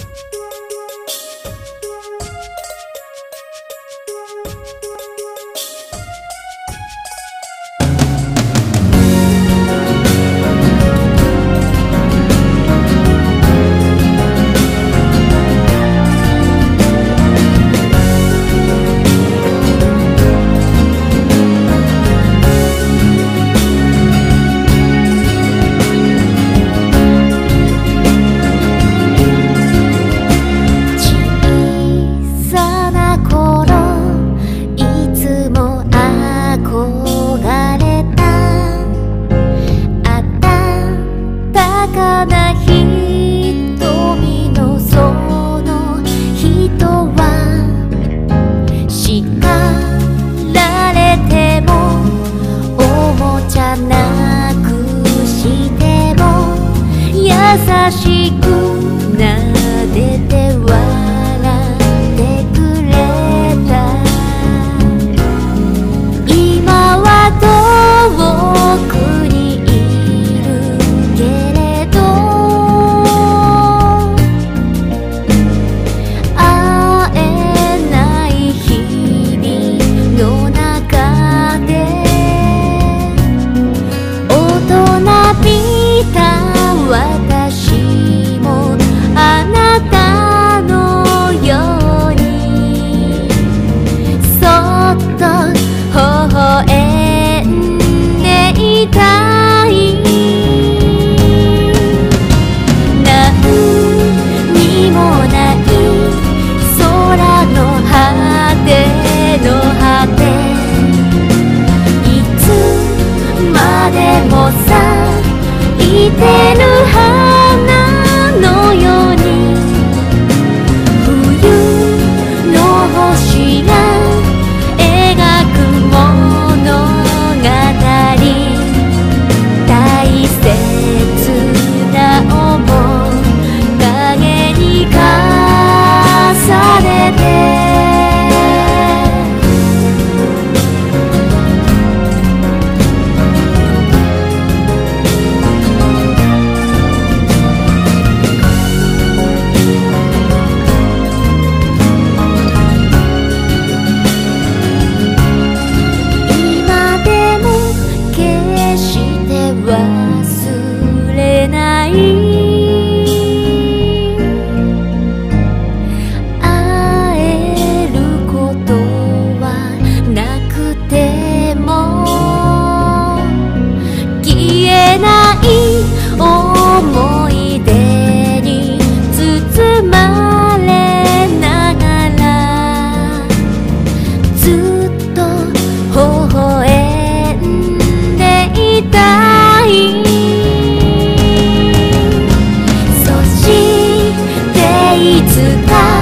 優しく撫でて笑ってくれた。今は遠くにいるけれど、会えない日々の中で大人びた私もあなたのようにそっと微笑んでいたい。何にもない空の果ての果て、いつまでもさいてる花のように、冬の星が描く物語、大切な想い影に重ねて忘れない。会えることはなくても消えない思い出に包まれながら、ずっと微笑んでいたい。そしていつか